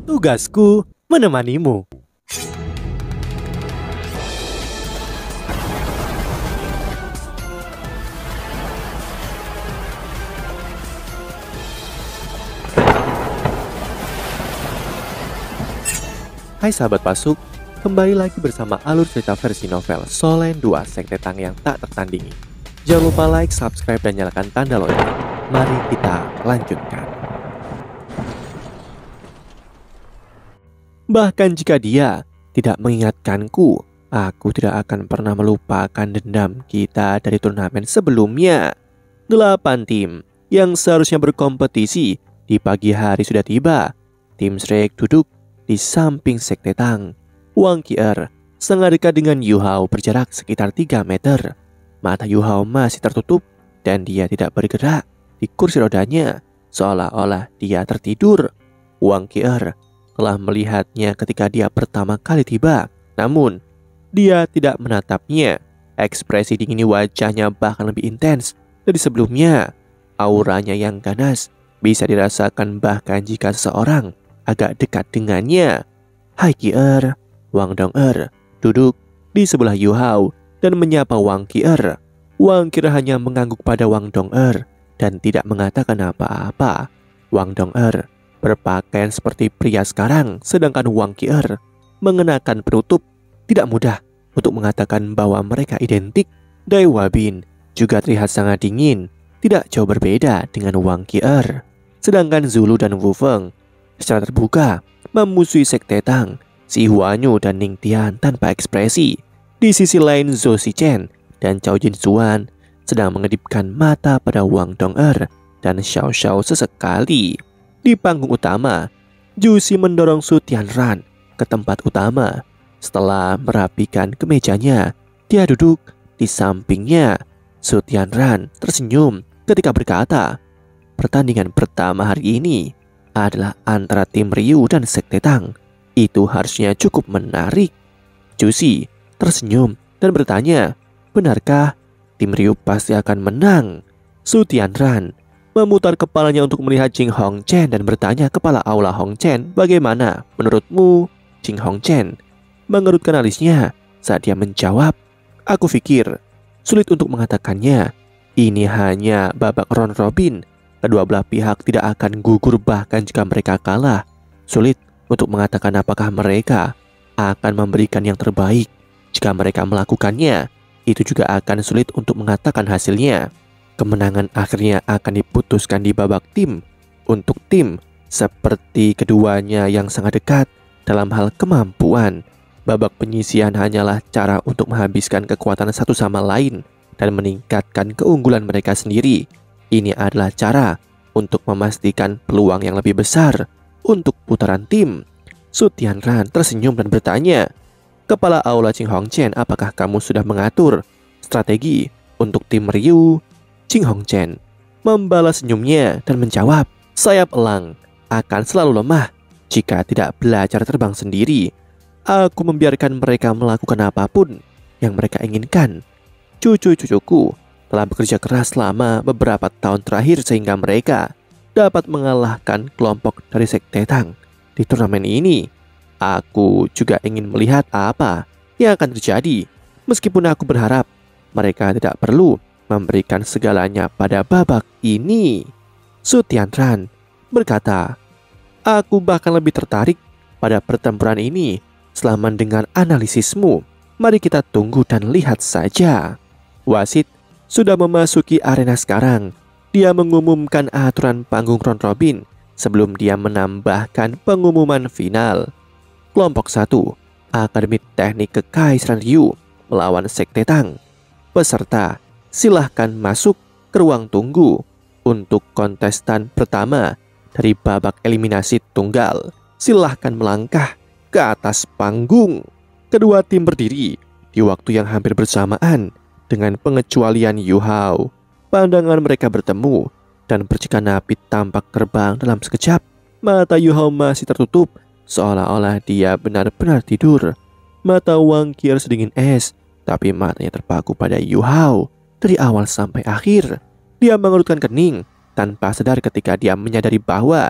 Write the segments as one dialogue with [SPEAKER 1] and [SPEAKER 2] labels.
[SPEAKER 1] Tugasku menemanimu. Hai sahabat Pasuk, kembali lagi bersama alur cerita versi novel Solen 2 Sekte Tang yang tak tertandingi. Jangan lupa like, subscribe, dan nyalakan tanda lonceng. Mari kita lanjutkan. Bahkan jika dia tidak mengingatkanku, aku tidak akan pernah melupakan dendam kita dari turnamen sebelumnya. 8 tim yang seharusnya berkompetisi di pagi hari sudah tiba. Tim Shrek duduk di samping Sekte Tang. Wang Qier sangat dekat dengan Yu Hao berjarak sekitar 3 meter. Mata Yu Hao masih tertutup dan dia tidak bergerak di kursi rodanya, seolah-olah dia tertidur. Wang Qier telah melihatnya ketika dia pertama kali tiba, namun dia tidak menatapnya. Ekspresi dingin wajahnya bahkan lebih intens dari sebelumnya. Auranya yang ganas bisa dirasakan bahkan jika seseorang agak dekat dengannya. Hai Qier. Wang Dong'er duduk di sebelah Yu Hao dan menyapa Wang Qier. Wang Qier hanya mengangguk pada Wang Dong'er dan tidak mengatakan apa-apa. Wang Dong'er berpakaian seperti pria sekarang, sedangkan Wang Qier mengenakan penutup. Tidak mudah untuk mengatakan bahwa mereka identik. Dai Wabin juga terlihat sangat dingin, tidak jauh berbeda dengan Wang Qier. Sedangkan Zulu dan Wu Feng secara terbuka memusuhi Sekte Tang. Si Huanyu dan Ning Tian tanpa ekspresi. Di sisi lain Zhou Zichen dan Cao Jinzuan sedang mengedipkan mata pada Wang Dong'er dan Xiao Xiao sesekali. Di panggung utama, Zhu Xi mendorong Su Tianran ke tempat utama. Setelah merapikan kemejanya, dia duduk di sampingnya. Su Tianran tersenyum ketika berkata, pertandingan pertama hari ini adalah antara tim Ryu dan Sekte Tang. Itu harusnya cukup menarik. Zhu Xi tersenyum dan bertanya, benarkah tim Ryu pasti akan menang? Su Tianran memutar kepalanya untuk melihat Jing Hongchen dan bertanya kepala aula Hongchen, bagaimana menurutmu? Jing Hongchen mengerutkan alisnya saat dia menjawab, aku pikir sulit untuk mengatakannya. Ini hanya babak round robin. Kedua belah pihak tidak akan gugur bahkan jika mereka kalah. Sulit untuk mengatakan apakah mereka akan memberikan yang terbaik. Jika mereka melakukannya, itu juga akan sulit untuk mengatakan hasilnya. Kemenangan akhirnya akan diputuskan di babak tim. Untuk tim seperti keduanya yang sangat dekat dalam hal kemampuan, babak penyisihan hanyalah cara untuk menghabiskan kekuatan satu sama lain dan meningkatkan keunggulan mereka sendiri. Ini adalah cara untuk memastikan peluang yang lebih besar untuk putaran tim. Su Tianran tersenyum dan bertanya, kepala aula Jing Hongchen, apakah kamu sudah mengatur strategi untuk tim Ryu? Jing Hongchen membalas senyumnya dan menjawab, sayap elang akan selalu lemah jika tidak belajar terbang sendiri. Aku membiarkan mereka melakukan apapun yang mereka inginkan. Cucu-cucuku telah bekerja keras selama beberapa tahun terakhir sehingga mereka dapat mengalahkan kelompok dari Sekte Tang di turnamen ini. Aku juga ingin melihat apa yang akan terjadi. Meskipun aku berharap mereka tidak perlu memberikan segalanya pada babak ini. Su Tianran berkata, aku bahkan lebih tertarik pada pertempuran ini setelah mendengar analisismu. Mari kita tunggu dan lihat saja. Wasit sudah memasuki arena sekarang. Dia mengumumkan aturan panggung round robin sebelum dia menambahkan pengumuman final. Kelompok 1, Akademi Teknik Kekaisaran Ryu melawan Sekte Tang. Peserta silahkan masuk ke ruang tunggu untuk kontestan pertama dari babak eliminasi tunggal. Silahkan melangkah ke atas panggung. Kedua tim berdiri di waktu yang hampir bersamaan dengan pengecualian Yu Hao. Pandangan mereka bertemu dan percikan api tampak terbang dalam sekejap. Mata Yu Hao masih tertutup, seolah-olah dia benar-benar tidur. Mata Wang Qier sedingin es, tapi matanya terpaku pada Yu Hao dari awal sampai akhir. Dia mengerutkan kening tanpa sadar ketika dia menyadari bahwa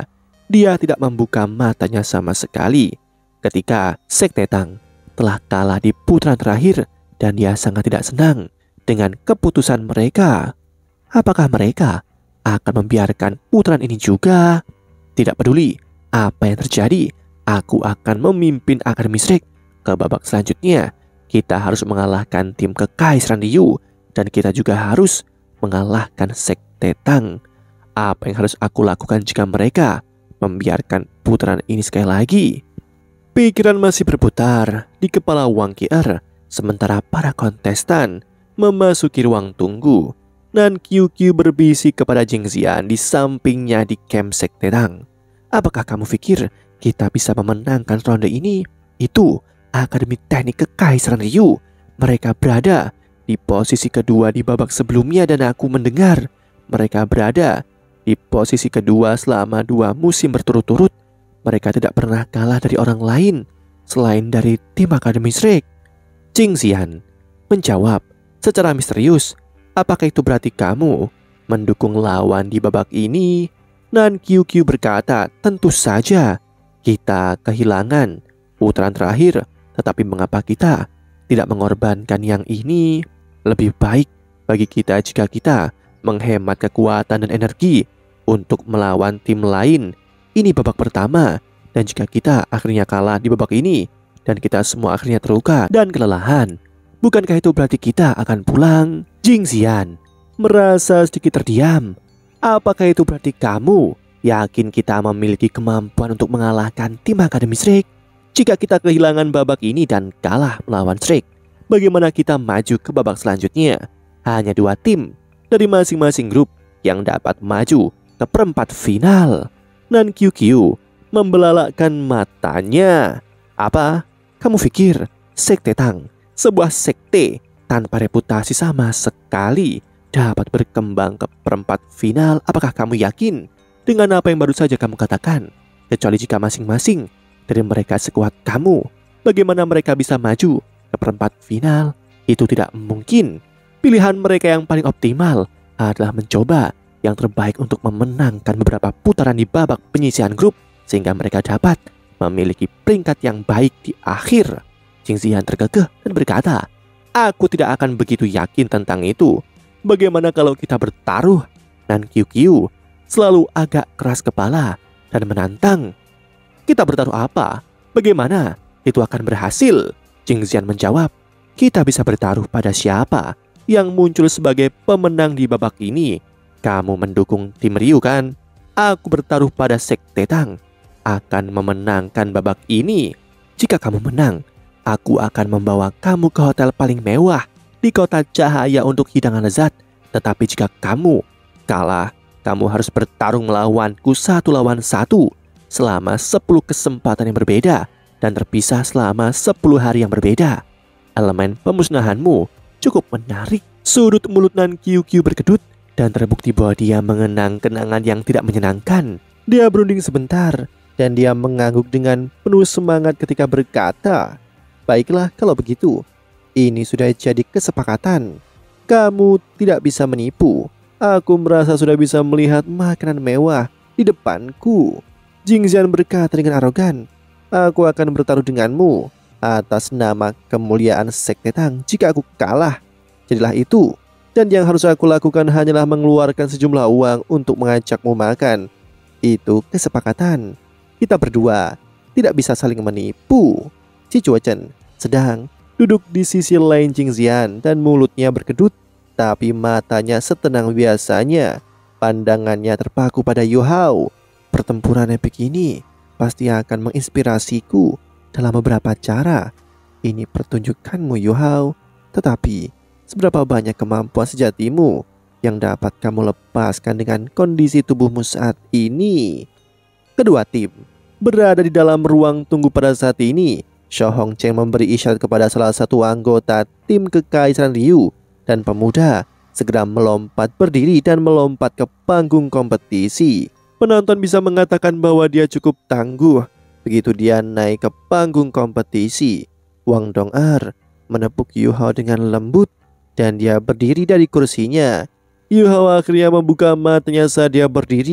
[SPEAKER 1] Dia tidak membuka matanya sama sekali ketika Sekte Tang telah kalah di putaran terakhir dan dia sangat tidak senang dengan keputusan mereka. Apakah mereka akan membiarkan putaran ini juga? Tidak peduli apa yang terjadi, aku akan memimpin Akademi Shrek ke babak selanjutnya. Kita harus mengalahkan tim Kekaisaran Ryu dan kita juga harus mengalahkan Sekte Tang. Apa yang harus aku lakukan jika mereka membiarkan putaran ini sekali lagi? Pikiran masih berputar di kepala Wang Qier sementara para kontestan memasuki ruang tunggu. Dan QQ berbisik kepada Jing Xian di sampingnya di camp Sekte Tang. Apakah kamu pikir kita bisa memenangkan ronde ini? Itu Akademi Teknik Kekaisaran Ryu. Mereka berada di posisi kedua di babak sebelumnya dan aku mendengar mereka berada di posisi kedua selama 2 musim berturut-turut. Mereka tidak pernah kalah dari orang lain selain dari tim Akademi Shrek. Jing Xian menjawab secara misterius. Apakah itu berarti kamu mendukung lawan di babak ini? Dan QQ berkata, tentu saja kita kehilangan putaran terakhir, tetapi mengapa kita tidak mengorbankan yang ini? Lebih baik bagi kita jika kita menghemat kekuatan dan energi untuk melawan tim lain. Ini babak pertama, dan jika kita akhirnya kalah di babak ini dan kita semua akhirnya terluka dan kelelahan, bukankah itu berarti kita akan pulang? Jing Xian merasa sedikit terdiam. Apakah itu berarti kamu yakin kita memiliki kemampuan untuk mengalahkan tim Akademi Shrek? Jika kita kehilangan babak ini dan kalah melawan Shrek, bagaimana kita maju ke babak selanjutnya? Hanya 2 tim dari masing-masing grup yang dapat maju ke perempat final. Dan QQ membelalakkan matanya. Apa? Kamu pikir Sekte Tang, sebuah sekte tanpa reputasi sama sekali, dapat berkembang ke perempat final? Apakah kamu yakin dengan apa yang baru saja kamu katakan? Kecuali jika masing-masing dari mereka sekuat kamu, bagaimana mereka bisa maju ke perempat final? Itu tidak mungkin. Pilihan mereka yang paling optimal adalah mencoba yang terbaik untuk memenangkan beberapa putaran di babak penyisihan grup sehingga mereka dapat memiliki peringkat yang baik di akhir. Jing Xian terkekeh dan berkata, aku tidak akan begitu yakin tentang itu. Bagaimana kalau kita bertaruh? Dan QQ selalu agak keras kepala dan menantang. Kita bertaruh apa? Bagaimana itu akan berhasil? Jing Xian menjawab, kita bisa bertaruh pada siapa yang muncul sebagai pemenang di babak ini. Kamu mendukung tim Ryu kan? Aku bertaruh pada Sekte Tang akan memenangkan babak ini. Jika kamu menang, aku akan membawa kamu ke hotel paling mewah di kota cahaya untuk hidangan lezat. Tetapi jika kamu kalah, kamu harus bertarung melawanku 1 lawan 1 selama 10 kesempatan yang berbeda dan terpisah selama 10 hari yang berbeda. Elemen pemusnahanmu cukup menarik. Sudut mulut Nan QQ berkedut dan terbukti bahwa dia mengenang kenangan yang tidak menyenangkan. Dia berunding sebentar dan dia mengangguk dengan penuh semangat ketika berkata, baiklah kalau begitu, ini sudah jadi kesepakatan. Kamu tidak bisa menipu. Aku merasa sudah bisa melihat makanan mewah di depanku. Jing Xian berkata dengan arogan, aku akan bertaruh denganmu atas nama kemuliaan Sekte Tang. Jika aku kalah, jadilah itu. Dan yang harus aku lakukan hanyalah mengeluarkan sejumlah uang untuk mengajakmu makan. Itu kesepakatan. Kita berdua tidak bisa saling menipu. Si Chuo Chen sedang duduk di sisi lain Jing Xian dan mulutnya berkedut, tapi matanya setenang biasanya. Pandangannya terpaku pada Yu Hao. Pertempuran epik ini pasti akan menginspirasiku dalam beberapa cara. Ini pertunjukanmu Yu Hao, tetapi seberapa banyak kemampuan sejatimu yang dapat kamu lepaskan dengan kondisi tubuhmu saat ini? Kedua tim berada di dalam ruang tunggu pada saat ini. Xiao Hongcheng memberi isyarat kepada salah satu anggota tim Kekaisaran Ryu dan pemuda segera melompat berdiri dan melompat ke panggung kompetisi. Penonton bisa mengatakan bahwa dia cukup tangguh. Begitu dia naik ke panggung kompetisi, Wang Dong'er menepuk Yu Hao dengan lembut dan dia berdiri dari kursinya. Yu Hao akhirnya membuka matanya saat dia berdiri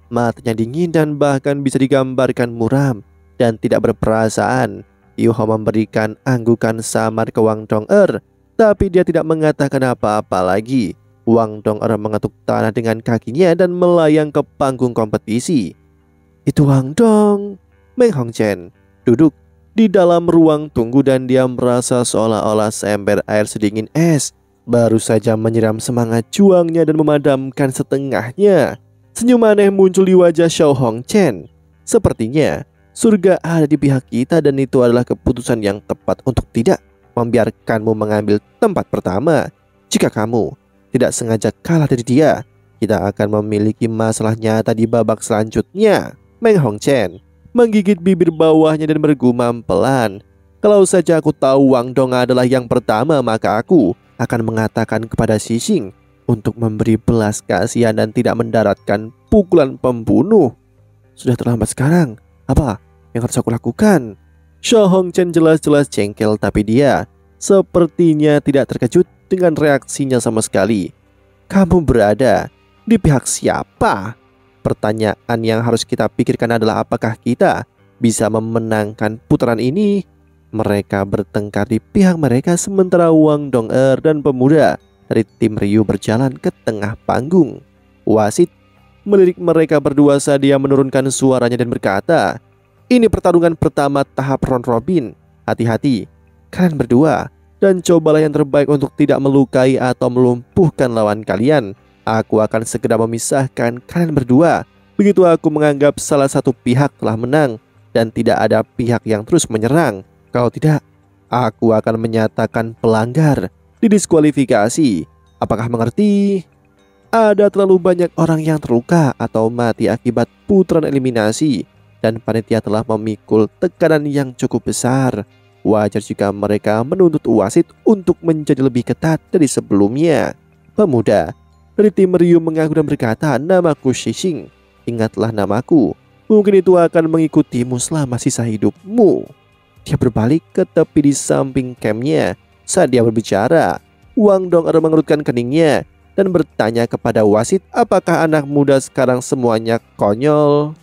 [SPEAKER 1] Matanya dingin dan bahkan bisa digambarkan muram dan tidak berperasaan. Yuho memberikan anggukan samar ke Wang Dong-er, tapi dia tidak mengatakan apa-apa lagi. Wang Dong-er mengetuk tanah dengan kakinya dan melayang ke panggung kompetisi. Itu Wang Dong. Meng Hongchen duduk di dalam ruang tunggu dan dia merasa seolah-olah seember air sedingin es baru saja menyiram semangat juangnya dan memadamkan setengahnya. Senyum aneh muncul di wajah Xiao Hongchen. Sepertinya surga ada di pihak kita dan itu adalah keputusan yang tepat untuk tidak membiarkanmu mengambil tempat pertama. Jika kamu tidak sengaja kalah dari dia, kita akan memiliki masalah nyata di babak selanjutnya. Meng Hongchen menggigit bibir bawahnya dan bergumam pelan. Kalau saja aku tahu Wang Dong adalah yang pertama, maka aku akan mengatakan kepada Xixing untuk memberi belas kasihan dan tidak mendaratkan pukulan pembunuh. Sudah terlambat sekarang. Apa yang harus aku lakukan? Xiao Hongchen jelas-jelas jengkel, tapi dia sepertinya tidak terkejut dengan reaksinya sama sekali. Kamu berada di pihak siapa? Pertanyaan yang harus kita pikirkan adalah apakah kita bisa memenangkan putaran ini. Mereka bertengkar di pihak mereka sementara Wang Dong-er dan pemuda dari tim Ryu berjalan ke tengah panggung. Wasit melirik mereka berdua saat dia menurunkan suaranya dan berkata, "Ini pertarungan pertama tahap round robin. Hati-hati kalian berdua dan cobalah yang terbaik untuk tidak melukai atau melumpuhkan lawan kalian. Aku akan segera memisahkan kalian berdua. Begitu aku menganggap salah satu pihak telah menang dan tidak ada pihak yang terus menyerang. Kalau tidak, aku akan menyatakan pelanggar didiskualifikasi. Apakah mengerti?" Ada terlalu banyak orang yang terluka atau mati akibat putaran eliminasi dan panitia telah memikul tekanan yang cukup besar. Wajar jika mereka menuntut wasit untuk menjadi lebih ketat dari sebelumnya. Pemuda dari tim Ryu mengaku dan berkata, "Namaku Xixing. Ingatlah namaku. Mungkin itu akan mengikutimu selama sisa hidupmu." Dia berbalik ke tepi di samping campnya. Saat dia berbicara, Wang Dong-er mengerutkan keningnya dan bertanya kepada wasit, apakah anak muda sekarang semuanya konyol?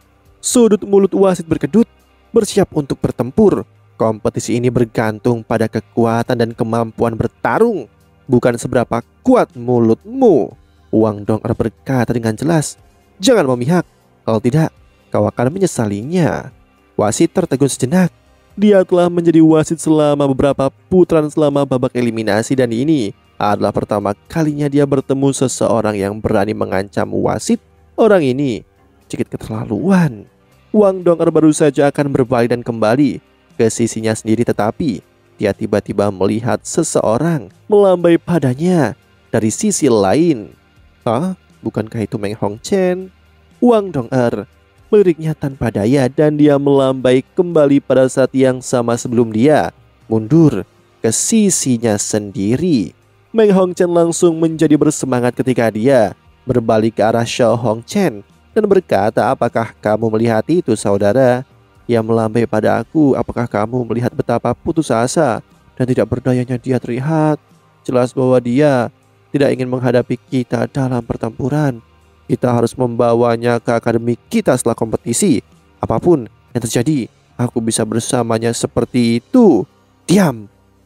[SPEAKER 1] Sudut mulut wasit berkedut, bersiap untuk bertempur. Kompetisi ini bergantung pada kekuatan dan kemampuan bertarung, bukan seberapa kuat mulutmu. Wang Dong-er berkata dengan jelas, "Jangan memihak, kalau tidak kau akan menyesalinya." Wasit tertegun sejenak. Dia telah menjadi wasit selama beberapa putaran selama babak eliminasi dan ini adalah pertama kalinya dia bertemu seseorang yang berani mengancam wasit. Orang ini sedikit keterlaluan. Wang Dong-er baru saja akan berbalik dan kembali ke sisinya sendiri, tetapi dia tiba-tiba melihat seseorang melambai padanya dari sisi lain. "Hah? Bukankah itu Meng Hongchen?" Wang Dong-er meliriknya tanpa daya dan dia melambai kembali pada saat yang sama sebelum dia mundur ke sisinya sendiri. Meng Hongchen langsung menjadi bersemangat ketika dia berbalik ke arah Xiao Hongchen dan berkata, "Apakah kamu melihat itu, saudara? Ia melambai pada aku. Apakah kamu melihat betapa putus asa dan tidak berdayanya dia terlihat? Jelas bahwa dia tidak ingin menghadapi kita dalam pertempuran. Kita harus membawanya ke akademi kita setelah kompetisi. Apapun yang terjadi, aku bisa bersamanya seperti itu." "Diam!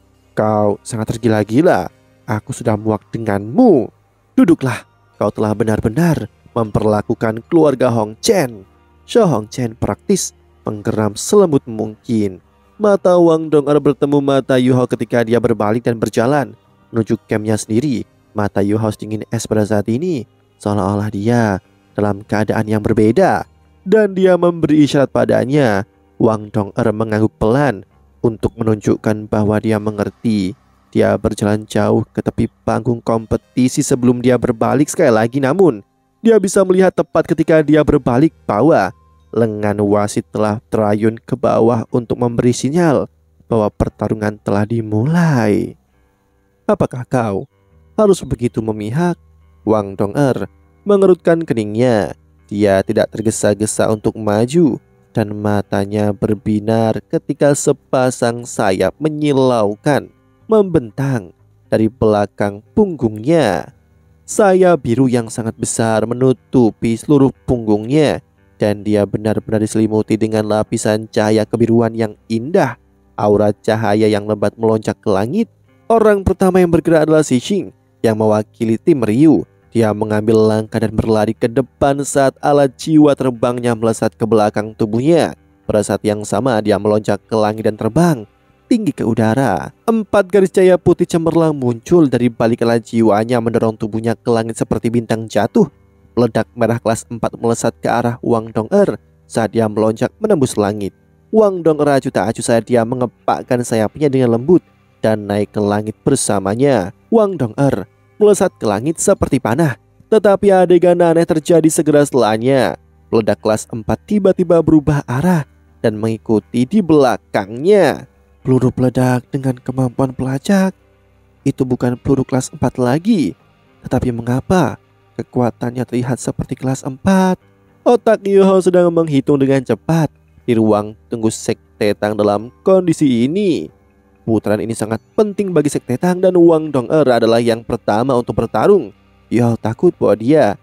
[SPEAKER 1] Kau sangat tergila-gila. Aku sudah muak denganmu. Duduklah, kau telah benar-benar memperlakukan keluarga Hongchen." Xiao Hongchen praktis menggeram selembut mungkin. Mata Wang Dong-er bertemu mata Yuho ketika dia berbalik dan berjalan menuju campnya sendiri. Mata Yuho dingin es pada saat ini, seolah-olah dia dalam keadaan yang berbeda. Dan dia memberi isyarat padanya. Wang Dong-er mengangguk pelan untuk menunjukkan bahwa dia mengerti. Dia berjalan jauh ke tepi panggung kompetisi sebelum dia berbalik sekali lagi. Namun dia bisa melihat tepat ketika dia berbalik bahwa lengan wasit telah terayun ke bawah untuk memberi sinyal bahwa pertarungan telah dimulai. "Apakah kau harus begitu memihak?" Wang Dong-er mengerutkan keningnya. Dia tidak tergesa-gesa untuk maju dan matanya berbinar ketika sepasang sayap menyilaukan membentang dari belakang punggungnya. Sayap biru yang sangat besar menutupi seluruh punggungnya, dan dia benar-benar diselimuti dengan lapisan cahaya kebiruan yang indah. Aura cahaya yang lebat melonjak ke langit. Orang pertama yang bergerak adalah Xixing yang mewakili tim Ryu. Dia mengambil langkah dan berlari ke depan saat alat jiwa terbangnya melesat ke belakang tubuhnya. Pada saat yang sama dia melonjak ke langit dan terbang tinggi ke udara. 4 garis cahaya putih cemerlang muncul dari balik alat jiwanya mendorong tubuhnya ke langit seperti bintang jatuh. Peledak merah kelas 4 melesat ke arah Wang Dong-er saat dia melonjak menembus langit. Wang Dong-er acuh tak acuh saat dia mengepakkan sayapnya dengan lembut dan naik ke langit bersamanya. Wang Dong-er melesat ke langit seperti panah, tetapi adegan aneh terjadi segera setelahnya. Peledak kelas 4 tiba-tiba berubah arah dan mengikuti di belakangnya. Peluru peledak dengan kemampuan pelacak. Itu bukan peluru kelas 4 lagi. Tetapi mengapa kekuatannya terlihat seperti kelas 4? Otak Yuho sedang menghitung dengan cepat di ruang tunggu Sekte Tang dalam kondisi ini. Putaran ini sangat penting bagi Sekte Tang dan Wang Dong-er adalah yang pertama untuk bertarung. Yuho takut bahwa dia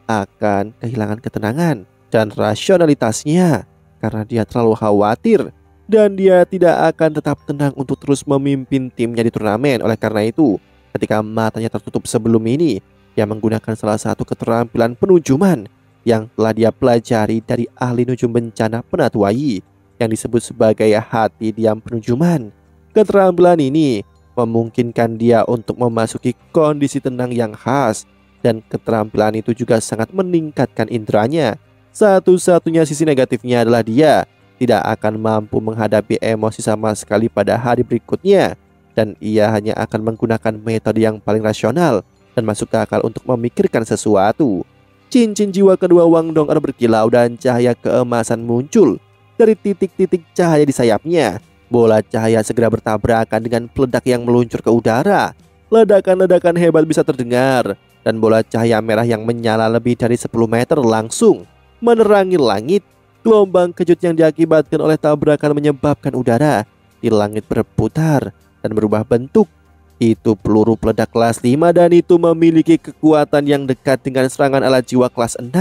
[SPEAKER 1] akan kehilangan ketenangan dan rasionalitasnya karena dia terlalu khawatir. Dan dia tidak akan tetap tenang untuk terus memimpin timnya di turnamen. Oleh karena itu, ketika matanya tertutup sebelum ini, dia menggunakan salah satu keterampilan penujuman yang telah dia pelajari dari ahli nujum bencana Penatua Yi yang disebut sebagai hati diam penujuman. Keterampilan ini memungkinkan dia untuk memasuki kondisi tenang yang khas, dan keterampilan itu juga sangat meningkatkan inderanya. Satu-satunya sisi negatifnya adalah dia tidak akan mampu menghadapi emosi sama sekali pada hari berikutnya, dan ia hanya akan menggunakan metode yang paling rasional dan masuk ke akal untuk memikirkan sesuatu. Cincin jiwa kedua Wang Dong-er berkilau dan cahaya keemasan muncul dari titik-titik cahaya di sayapnya. Bola cahaya segera bertabrakan dengan peledak yang meluncur ke udara. Ledakan-ledakan hebat bisa terdengar, dan bola cahaya merah yang menyala lebih dari 10 meter langsung menerangi langit. Gelombang kejut yang diakibatkan oleh tabrakan menyebabkan udara di langit berputar dan berubah bentuk. Itu peluru peledak kelas 5 dan itu memiliki kekuatan yang dekat dengan serangan alat jiwa kelas 6.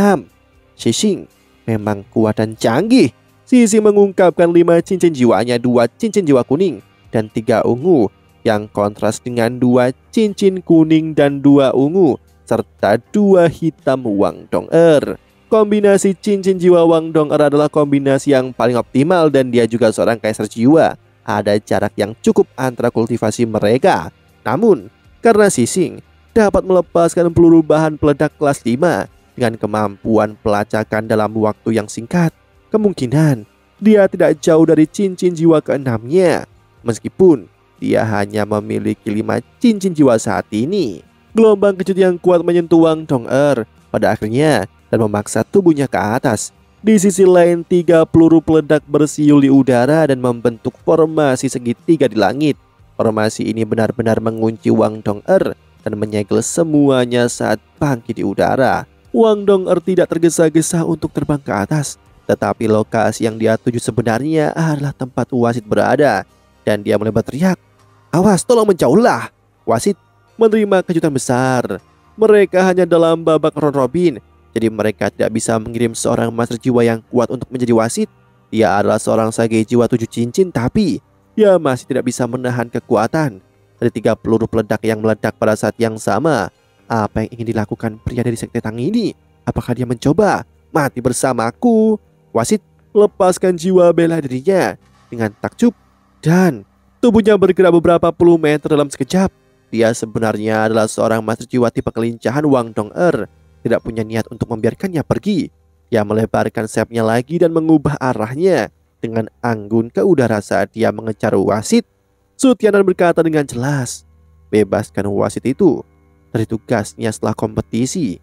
[SPEAKER 1] Xixing memang kuat dan canggih. Xixing mengungkapkan 5 cincin jiwanya, 2 cincin jiwa kuning dan 3 ungu, yang kontras dengan 2 cincin kuning dan 2 ungu serta 2 hitam Wang Dong-er. Kombinasi cincin jiwa Wang Dong-er adalah kombinasi yang paling optimal dan dia juga seorang kaisar jiwa. Ada jarak yang cukup antara kultivasi mereka. Namun, karena Xixing dapat melepaskan peluru bahan peledak kelas 5 dengan kemampuan pelacakan dalam waktu yang singkat, kemungkinan dia tidak jauh dari cincin jiwa keenamnya. Meskipun dia hanya memiliki 5 cincin jiwa saat ini. Gelombang kejut yang kuat menyentuh Wang Dong-er pada akhirnya dan memaksa tubuhnya ke atas. Di sisi lain, 3 peluru peledak bersiul di udara dan membentuk formasi segitiga di langit. Formasi ini benar-benar mengunci Wang Dong-er dan menyegel semuanya saat bangkit di udara. Wang Dong-er tidak tergesa-gesa untuk terbang ke atas, tetapi lokasi yang dia tuju sebenarnya adalah tempat wasit berada. Dan dia mulai berteriak, "Awas, tolong menjauhlah!" Wasit menerima kejutan besar. Mereka hanya dalam babak round robin, jadi mereka tidak bisa mengirim seorang master jiwa yang kuat untuk menjadi wasit. Dia adalah seorang sage jiwa 7 cincin, tapi dia masih tidak bisa menahan kekuatan dari 3 peluru peledak yang meledak pada saat yang sama. Apa yang ingin dilakukan pria dari Sekte Tang ini? Apakah dia mencoba mati bersamaku? Wasit melepaskan jiwa bela dirinya dengan takjub, dan tubuhnya bergerak beberapa puluh meter dalam sekejap. Dia sebenarnya adalah seorang master jiwa tipe kelincahan Wang Dong-er. Tidak punya niat untuk membiarkannya pergi. Dia melebarkan sayapnya lagi dan mengubah arahnya dengan anggun ke udara saat dia mengejar wasit. Sutianan berkata dengan jelas, "Bebaskan wasit itu dari tugasnya setelah kompetisi.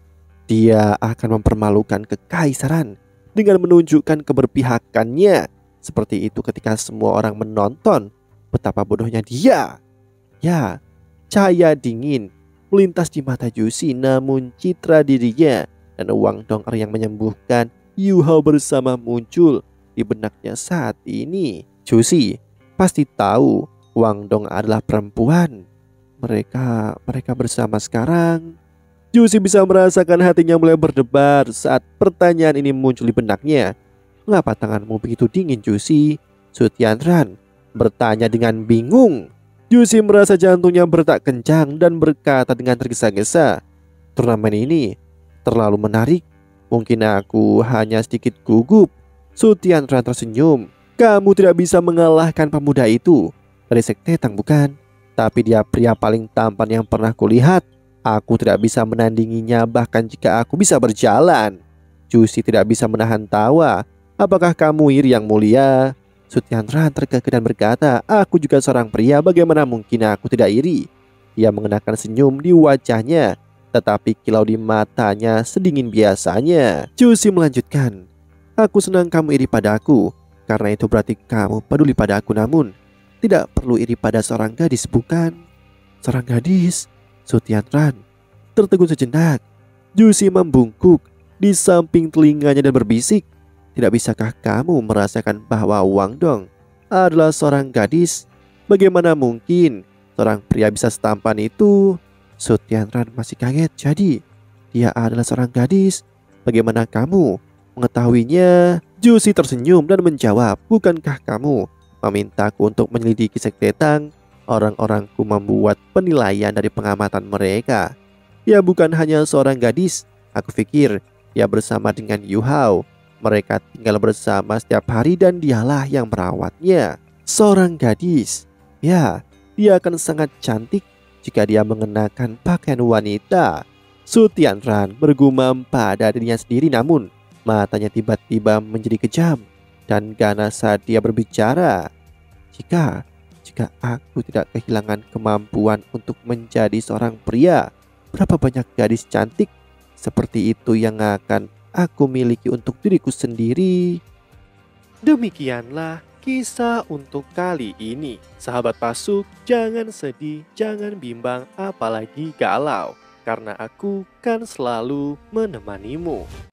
[SPEAKER 1] Dia akan mempermalukan kekaisaran dengan menunjukkan keberpihakannya. Seperti itu ketika semua orang menonton betapa bodohnya dia." Ya, cahaya dingin melintas di mata Jusi, namun citra dirinya dan Wang Dong-er yang menyembuhkan Yuho bersama muncul di benaknya saat ini. Jusi pasti tahu Wang Dong adalah perempuan. Mereka bersama sekarang. Juicy bisa merasakan hatinya mulai berdebar saat pertanyaan ini muncul di benaknya. Mengapa tanganmu begitu dingin, Juicy? Su Tianran bertanya dengan bingung. Juicy merasa jantungnya berdetak kencang dan berkata dengan tergesa-gesa, turnamen ini terlalu menarik. Mungkin aku hanya sedikit gugup. Su Tianran tersenyum. Kamu tidak bisa mengalahkan pemuda itu. Dari sekte Tang bukan? Tapi dia pria paling tampan yang pernah kulihat. Aku tidak bisa menandinginya bahkan jika aku bisa berjalan. Juicy tidak bisa menahan tawa. Apakah kamu iri yang mulia? Su Tianran terkekeh dan berkata, aku juga seorang pria, bagaimana mungkin aku tidak iri? Dia mengenakan senyum di wajahnya, tetapi kilau di matanya sedingin biasanya. Juicy melanjutkan, aku senang kamu iri padaku, karena itu berarti kamu peduli pada aku. Namun tidak perlu iri pada seorang gadis, bukan? Seorang gadis? Su Tianran tertegun sejenak. Juicy membungkuk di samping telinganya dan berbisik, tidak bisakah kamu merasakan bahwa Wang Dong adalah seorang gadis? Bagaimana mungkin seorang pria bisa setampan itu? Su Tianran masih kaget. Jadi dia adalah seorang gadis. Bagaimana kamu mengetahuinya? Juicy tersenyum dan menjawab, bukankah kamu memintaku untuk menyelidiki sekte Tang? Orang-orangku membuat penilaian dari pengamatan mereka. Ya bukan hanya seorang gadis. Aku pikir dia bersama dengan Yu Hao. Mereka tinggal bersama setiap hari dan dialah yang merawatnya. Seorang gadis. Ya, dia akan sangat cantik jika dia mengenakan pakaian wanita. Su Tianran bergumam pada dirinya sendiri, namun matanya tiba-tiba menjadi kejam dan ganas saat dia berbicara. Jika aku tidak kehilangan kemampuan untuk menjadi seorang pria, berapa banyak gadis cantik seperti itu yang akan aku miliki untuk diriku sendiri. Demikianlah kisah untuk kali ini. Sahabat Pasuk, jangan sedih, jangan bimbang, apalagi galau, karena aku kan selalu menemanimu.